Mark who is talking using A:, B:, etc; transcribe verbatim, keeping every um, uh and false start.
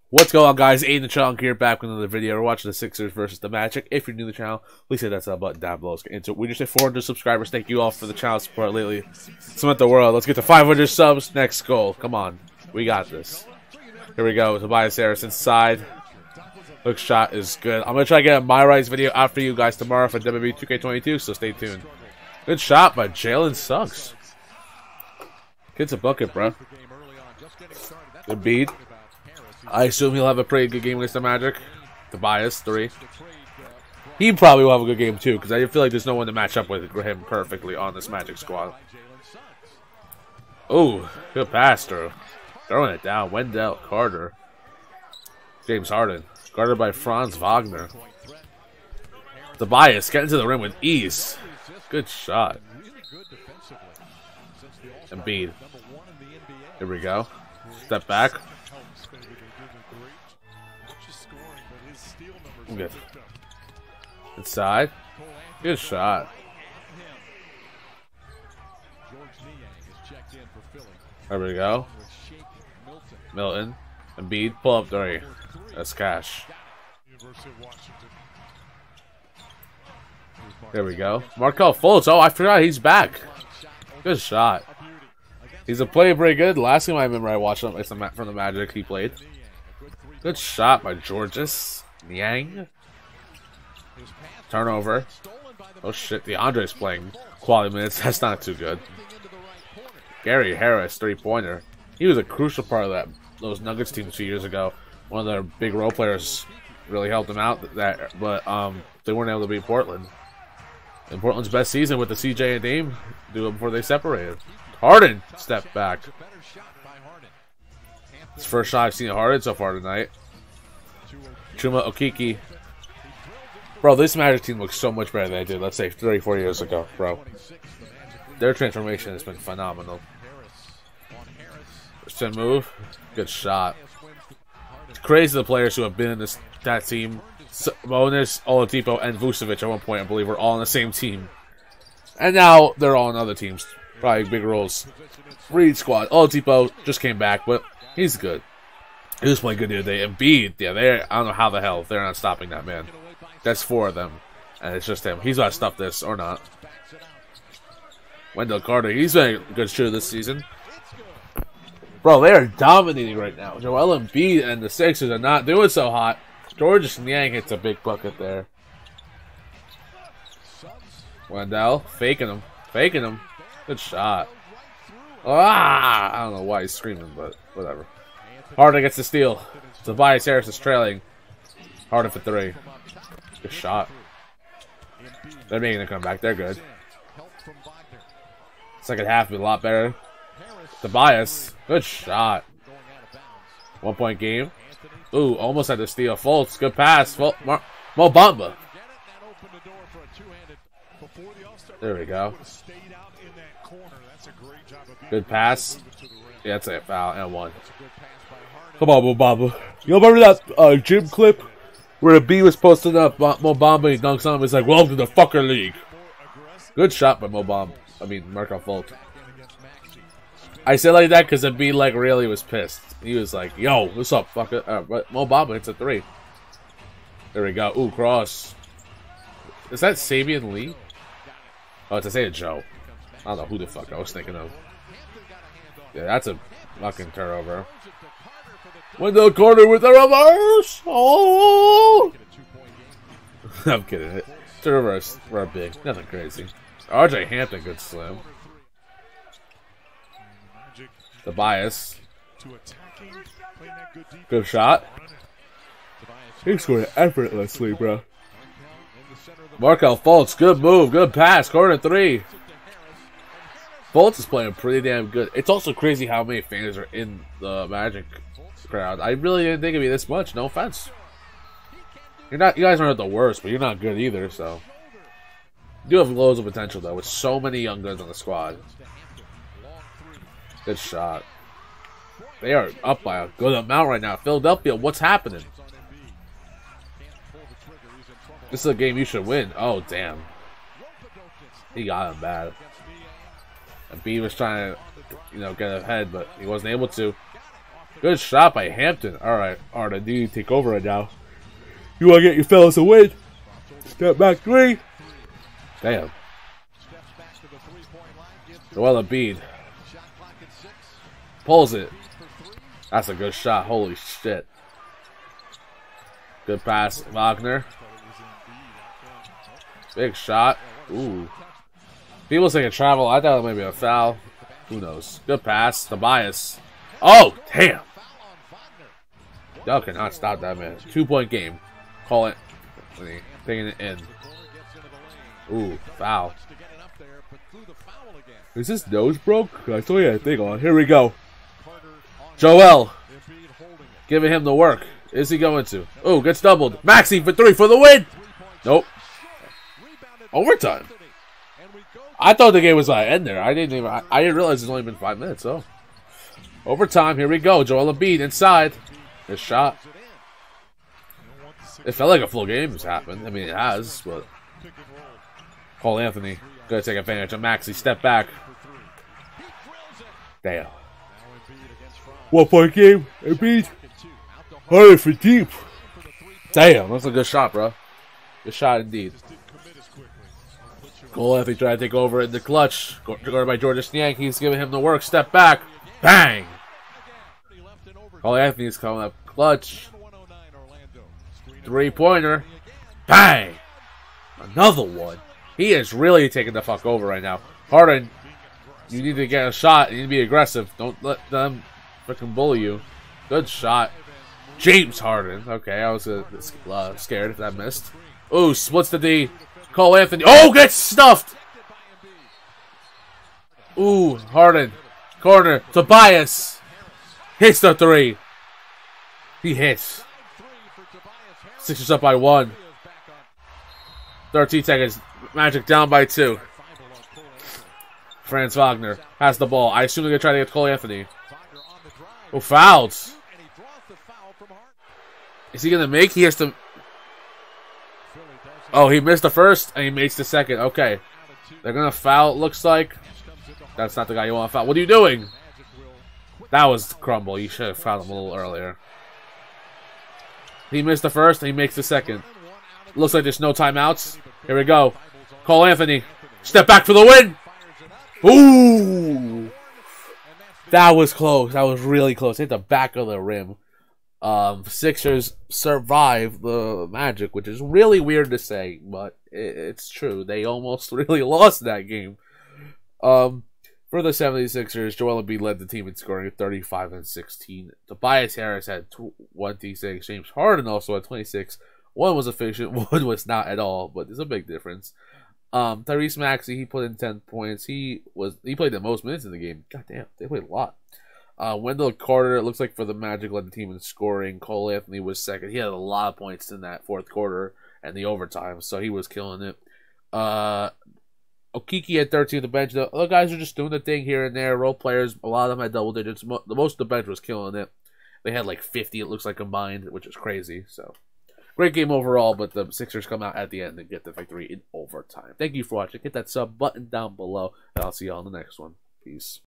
A: What's going on, guys? Aiden Chunk here, back with another video. We're watching the Sixers versus the Magic. If you're new to the channel, please hit that sub button down below. Let's get into it. We just hit four hundred subscribers. Thank you all for the channel support lately. Cement the world. Let's get to five hundred subs. Next goal. Come on. We got this. Here we go. Tobias Harris inside. Hook shot is good. I'm going to try to get a My Rights video out for you guys tomorrow for W W E two K twenty-two, so stay tuned. Good shot by Jalen Suggs. Kid's a bucket, bro. Good beat. I assume he'll have a pretty good game against the Magic. Tobias, three. He probably will have a good game, too, because I feel like there's no one to match up with him perfectly on this Magic squad. Oh, good pass through. Throwing it down. Wendell Carter. James Harden. Guarded by Franz Wagner. Tobias getting to the rim with ease. Good shot. Embiid. Here we go. Step back. Good. Inside. Good shot. There we go. Milton. Embiid. Pull up three. That's cash. There we go. Markelle Fultz. Oh, I forgot he's back. Good shot. He's a player pretty good. Last time I remember I watched him from the Magic he played. Good shot by Georges Niang. Turnover. Oh shit, DeAndre's playing quality minutes. That's not too good. Gary Harris, three-pointer. He was a crucial part of that those Nuggets teams a few years ago. One of their big role players really helped them out. That, but um, they weren't able to beat Portland. In Portland's best season with the C J and Dame do it before they separated. Harden stepped back. It's the first shot I've seen of Harden so far tonight. Chuma Okeke. Bro, this Magic team looks so much better than they did, let's say, thirty, forty years ago, bro. Their transformation has been phenomenal. Spin move. Good shot. It's crazy the players who have been in this that team. Sabonis, Oladipo, and Vucevic at one point, I believe, were all on the same team. And now they're all on other teams. Probably big roles. Reed squad. Oladipo just came back, but he's good. He was playing good the other day. Embiid, yeah, they I don't know how the hell they're not stopping that man. That's four of them, and it's just him. He's got to stop this or not. Wendell Carter, he's a good shooter this season. Bro, they are dominating right now. Joel Embiid and the Sixers are not doing so hot. Georges Niang hits a big bucket there. Wendell faking him, faking him. Good shot. Ah, I don't know why he's screaming, but whatever. Harden gets the steal. Tobias Harris is trailing. Harden for three. Good shot. They're making a comeback. They're good. Second half will be a lot better. Tobias. Good shot. One point game. Ooh, almost had to steal. Fultz. Good pass. Fult Mar Mo Bamba. There we go. Good pass. Yeah, that's a foul and one. Come on, Mo Bamba. You remember that uh, gym clip where the B was posting up Mo Bamba and dunks on him? It's like, welcome to the fucker league. Good shot by Mo Bamba. I mean, Markelle Fultz. I said like that because the B like really was pissed. He was like, yo, what's up, fucker? Uh, but Mo Bamba hits a three. There we go. Ooh, cross. Is that Sabian Lee? Oh, it's Isaiah Joe. I don't know who the fuck I was thinking of. Yeah, that's a fucking turnover. Wendell Carter with the reverse. Oh! I'm kidding. Turnovers were big. Nothing crazy. R J Hampton, good slam. Tobias. Good shot. He scored it effortlessly, bro. Markelle Fultz, good move, good pass. Corner three. Fultz is playing pretty damn good. It's also crazy how many fans are in the Magic crowd. I really didn't think it'd be this much. No offense. You're not. You guys aren't the worst, but you're not good either. So you do have loads of potential though, with so many young guns on the squad. Good shot. They are up by a good amount right now. Philadelphia, what's happening? This is a game you should win. Oh damn. He got him bad. And B was trying to, you know, get ahead, but he wasn't able to. Good shot by Hampton. Alright, Arda, you need to take over right now. You want to get your fellas a win? Step back three. Damn. Joel Embiid. Pulls it. That's a good shot. Holy shit. Good pass, Wagner. Big shot. Ooh. People saying travel. I thought it might be a foul. Who knows? Good pass. Tobias. Oh, damn. Y'all cannot stop that, man. Two-point game. Call it. Taking it in. Ooh, foul. Is this nose broke? I saw you a thing on. Here we go. Joel. Giving him the work. Is he going to? Oh, gets doubled. Maxey for three for the win. Nope. Overtime. I thought the game was like end there. I didn't even. I, I didn't realize it's only been five minutes. So overtime. Here we go. Joel Embiid inside. His shot. It felt like a full game has happened. I mean, it has, but Cole Anthony gonna take advantage of Maxey. Step back. Damn. One point game. Embiid. Hurry for deep. Damn, that's a good shot, bro. Good shot indeed. Cole Anthony trying to take over in the clutch. Guarded by Georges Niang. He's giving him the work. Step back. Bang. Cole Anthony's coming up clutch. Three-pointer. Bang. Another one. He is really taking the fuck over right now. Harden, you need to get a shot. You need to be aggressive. Don't let them freaking bully you. Good shot. James Harden. Okay, I was uh, uh, scared if that missed. Ooh, splits the D. Cole Anthony. Oh, gets stuffed. Ooh, Harden. Corner. Tobias. Hits the three. He hits. Sixers up by one. thirteen seconds. Magic down by two. Franz Wagner has the ball. I assume they're going to try to get Cole Anthony. Oh, fouled. Is he going to make? He has to... Oh, he missed the first, and he makes the second. Okay. They're going to foul, it looks like. That's not the guy you want to foul. What are you doing? That was crumble. You should have fouled him a little earlier. He missed the first, and he makes the second. Looks like there's no timeouts. Here we go. Cole Anthony. Step back for the win. Ooh. That was close. That was really close. Hit the back of the rim. Um, Sixers survived the Magic, which is really weird to say, but it's true. They almost really lost that game. Um, for the seventy-sixers, Joel Embiid led the team in scoring thirty-five and sixteen. Tobias Harris had twenty-six. James Harden also had twenty-six. One was efficient, one was not at all, but there's a big difference. Um, Tyrese Maxey, he put in ten points. He was he played the most minutes in the game. God damn, they played a lot. Uh, Wendell Carter, it looks like for the Magic, led the team in scoring. Cole Anthony was second. He had a lot of points in that fourth quarter and the overtime, so he was killing it. Uh, Okiki had thirteen on the bench. The other guys are just doing the thing here and there. Role players, a lot of them had double digits. Mo the most of the bench was killing it. They had like fifty, it looks like, combined, which is crazy. So, great game overall, but the Sixers come out at the end and get the victory in overtime. Thank you for watching. Hit that sub button down below, and I'll see you on the next one. Peace.